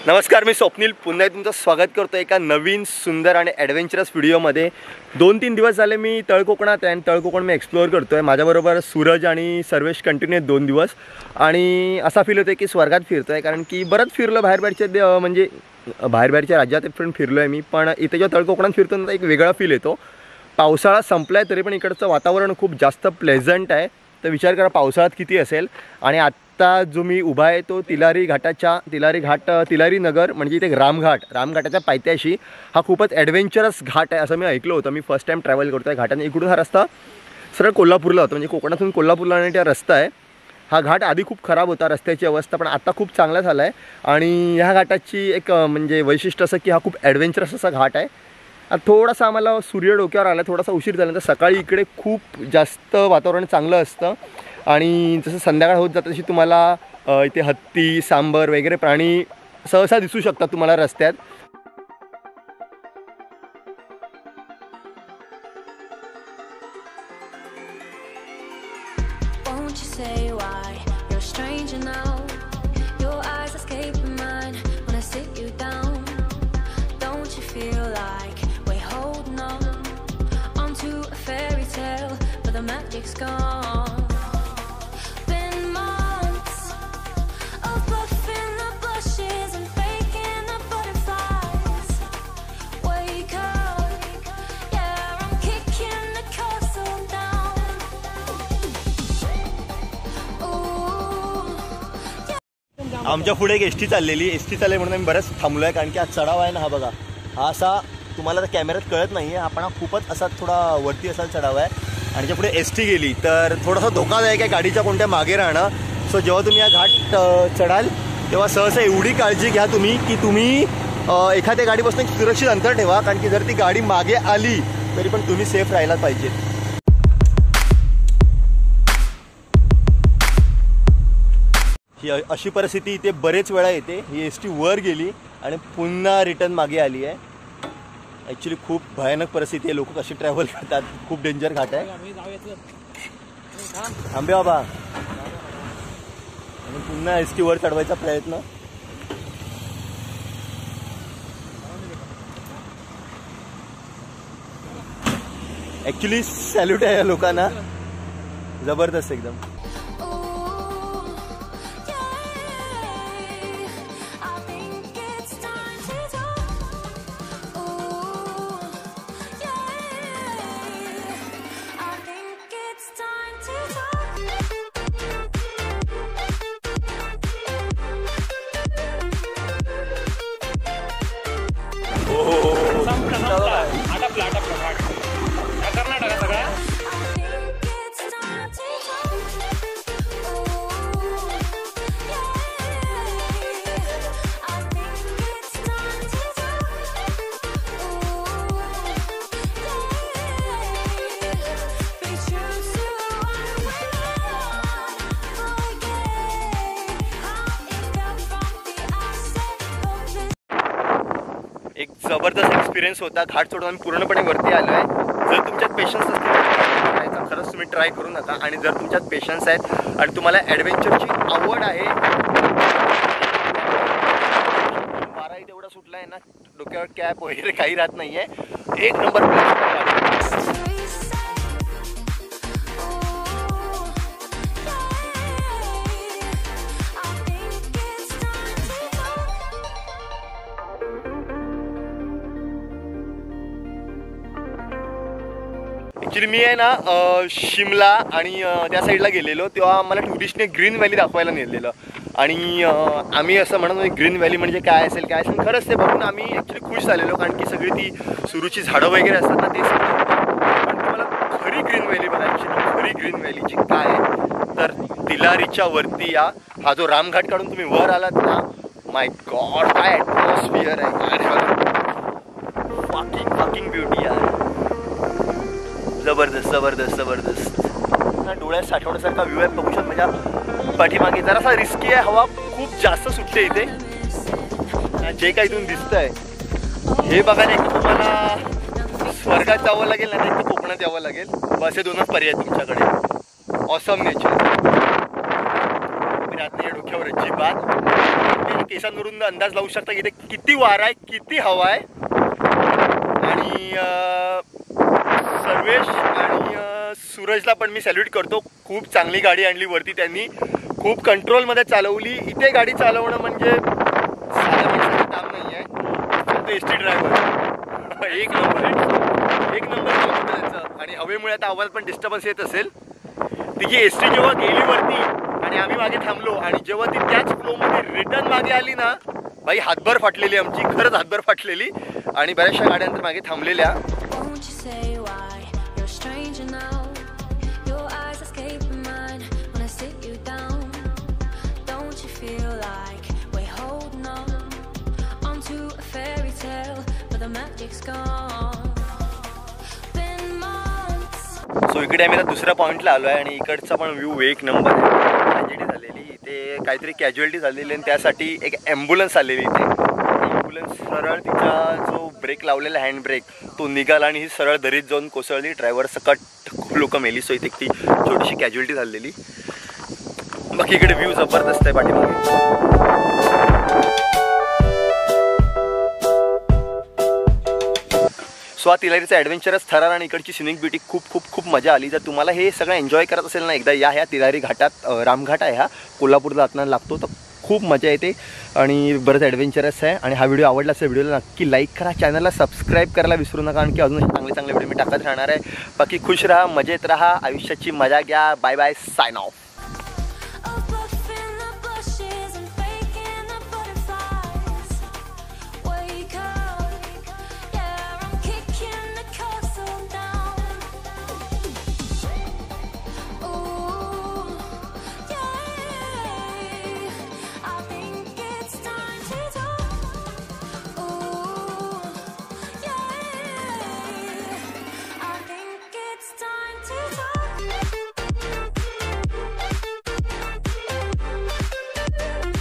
नमस्कार, मी स्वप्नील पुन्हा तुमचं स्वागत करतो एका नवीन सुंदर आणि ॲडव्हेंचरस व्हिडिओमध्ये। 2-3 दिवस झाले मी तळकोकणात आहे आणि तळकोकण मी एक्सप्लोअर करतो आहे। माझ्याबरोबर सूरज आणि सर्वेश कंटिन्यू आहेत 2 दिवस आणि असा फील होतो की स्वर्गात फिरतो आहे, कारण की बरंच फिरलो बाहेरच्या म्हणजे बाहेरच्या राज्यात फिरलो आहे मी, पण इथे जेव्हा तळकोकणात फिरतो ना एक वेगळा फील येतो। पावसाळा संपला आहे तरी पण इकडचं वातावरण खूप जास्त प्लेझंट आहे, तर विचार करा पावसाळ्यात किती असेल। आणि आता जो मी उभा आहे तो तिलारी नगर म्हणजे इथे रामघाटाच्या पायथ्याशी हा खूपच ॲडव्हेंचरस घाट आहे असं मी ऐकलं होतं। मी फर्स्ट टाइम ट्रॅव्हल करतो आहे घाटाने। इकडून हा रस्ता सरळ कोल्हापूरला होता, म्हणजे कोकणातून कोल्हापूरला येण्याचा रस्ता आहे। हा घाट आधी खूप खराब होता रस्त्याची अवस्था, पण आता खूप चांगला झाला आहे। आणि ह्या घाटाची एक म्हणजे वैशिष्ट्य असं की हा खूप ॲडव्हेंचरस असा घाट आहे। थोडासा आम्हाला सूर्य डोक्यावर आला, थोडासा उशीर झाला, तर सकाळी इकडे खूप जास्त वातावरण चांगलं असतं आणि जसं संध्याकाळ होत जातं तशी तुम्हाला इथे हत्ती, सांबर वगैरे प्राणी सहसा दिसू शकतात तुम्हाला रस्त्यात। आमच्या पुढे एक एसटी चाललेली, एसटी चालली म्हणून आम्ही बरंच थांबलो आहे, कारण की हा चढाव आहे ना, हा बघा, हा असा तुम्हाला तर कॅमेऱ्यात कळत नाही आहे, आपण हा खूपच असा थोडा वरती असा चढाव आहे आणि त्या पुढे एसटी गेली तर थोडासा धोकादायक आहे गाडीच्या कोणत्या मागे राहणं। सो जेव्हा तुम्ही हा घाट चढाल तेव्हा सहसा एवढी काळजी घ्या तुम्ही की तुम्ही एखाद्या गाडीपासून एक सुरक्षित अंतर ठेवा, कारण की जर ती गाडी मागे आली तरी पण तुम्ही सेफ राहायला पाहिजे। ही अशी परिस्थिती इथे बरेच वेळा येते। ही एसटी वर गेली आणि पुन्हा रिटर्न मागे आली आहे। ॲक्च्युली खूप भयानक परिस्थिती आहे, लोक कशी ट्रॅव्हल करतात, खूप डेंजर घाट आहे। थांबे बाबा, आणि पुन्हा एसटी वर चढवायचा प्रयत्न। ॲक्च्युली सॅल्यूट आहे या लोकांना, जबरदस्त एकदम। एक जबरदस्त एक्सपिरियन्स होता। घाट सोडून आम्ही पूर्णपणे वरती आलो आहे। जर तुमच्यात पेशन्स असतील तर खरंच तुम्ही ट्राय करू नका, आणि जर तुमच्यात पेशन्स आहेत आणि तुम्हाला ॲडव्हेंचरची आवड आहे, वारा तेवढा सुटला आहे ना, डोक्यावर कॅप वगैरे काही राहत नाही आहे, एक नंबर ॲक्च्युली मी आहे ना शिमला आणि त्या साईडला गेलेलो, तेव्हा आम्हाला टुरिस्टने ग्रीन व्हॅली दाखवायला नेलेलं आणि आम्ही असं म्हणत ग्रीन व्हॅली म्हणजे काय असेल खरंच ते बघून आम्ही ॲक्च्युली खुश झालेलो, कारण की सगळी ती सुरूची झाडं वगैरे असतात ना ते सगळं। पण तुम्हाला खरी ग्रीन व्हॅली बघायची, खरी ग्रीन व्हॅलीची काय आहे तर तिलारीच्या वरती या, हा जो रामघाट काढून तुम्ही वर आलात ना, माय गॉड काय ॲटमॉस्फिअर आहे, फकिंग ब्युटी यार, जबरदस्त डोळ्यात साठवण्यासारखा व्ह्यू आहे। बघू शकता माझ्या पाठीमागे जरासा रिस्की आहे, हवा खूप जास्त सुटते इथे, जे काही इथून दिसतंय हे बघायला एक तुम्हाला स्वर्गात जावं लागेल ना, तर कोकणात यावं लागेल, बस हे दोनच पर्याय तुमच्याकडे। ऑसम नेचर, मी राहत नाही डोक्यावर अजिबात, माझ्या केसांवरून अंदाज लावू शकता इथे किती वारा आहे, किती हवा आहे. आणि सर्वेश आणि सूरजला पण मी सॅल्यूट करतो. खूप चांगली गाडी आणली वरती त्यांनी, खूप कंट्रोलमध्ये चालवली. इथे गाडी चालवणं म्हणजे साध्या माणसाचं काम नाही आहे. तो एस टी ड्रायव्हर एक नंबर होतं त्यांचं. आणि हवेमुळे आता आवाज पण डिस्टर्बन्स येत असेल. तिची एस टी जेव्हा गेली वरती आणि आम्ही मागे थांबलो आणि जेव्हा ती त्याच फ्लोमध्ये रिटर्न मागे आली ना, बाई हातभर फाटलेली आमची, खरंच हातभर फाटलेली. आणि बऱ्याचशा गाड्यांतर मागे थांबलेल्या. सो इकडे आम्ही आता दुसऱ्या पॉईंटला आलो आहे आणि इकडचा पण व्ह्यू एक नंबर आहे. ट्रॅजेडी झालेली इथे, काहीतरी कॅज्युअलिटी झालेली आणि त्यासाठी एक ॲम्ब्युलन्स आलेली इथे. ॲम्ब्युलन्स सरळ तिचा जो ब्रेक लावलेला हँड ब्रेक तो निघाला आणि ही सरळ दरीत जाऊन कोसळली. ड्रायव्हर सकट खूप लोक मेली. सो इथे ती छोटीशी कॅज्युअलिटी झालेली. बाकी इकडे व्ह्यू जबरदस्त आहे पाठीमागे. सो हा तिलारीचा ॲडव्हेंचरस थरार आणि इकडची सिनिक ब्युटी खूप खूप खूप मजा आली. जर तुम्हाला हे सगळं एन्जॉय करत असेल ना, एकदा या ह्या तिलारी घाटात. रामघाट आहे हा, कोल्हापूरला जाताना लागतो. तर खूप मजा येते आणि बरंच ॲडव्हेंचरस आहे. आणि हा व्हिडिओ आवडला असेल व्हिडिओला नक्की लाईक करा, चॅनलला सबस्क्राईब करायला विसरू नका, कारण की अजून चांगले चांगले व्हिडिओ मी टाकत राहणार आहे. बाकी खुश राहा, मजेत राहा, आयुष्याची मजा घ्या. Bye bye, sign of.